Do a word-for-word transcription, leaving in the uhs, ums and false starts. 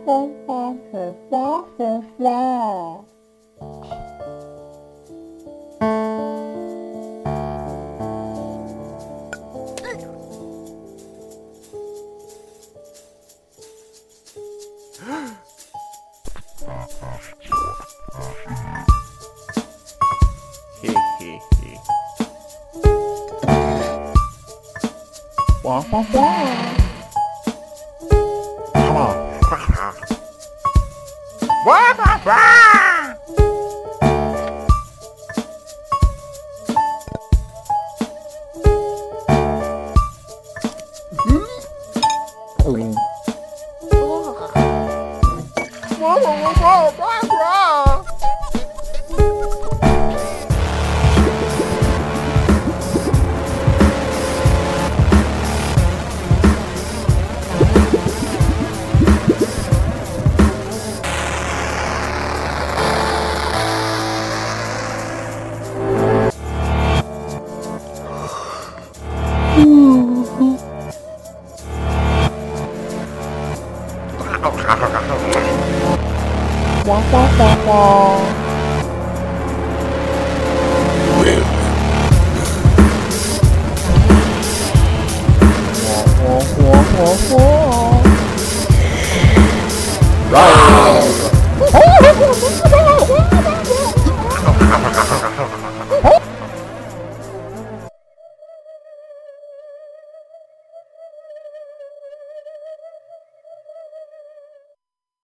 Wah, wah, wah. Come on. Wah, wah, wah. Mm. Wah, wah, wah, wah, wah, wah. Wah, wah, wah, wah. Wah, wah, wah, wah, wah.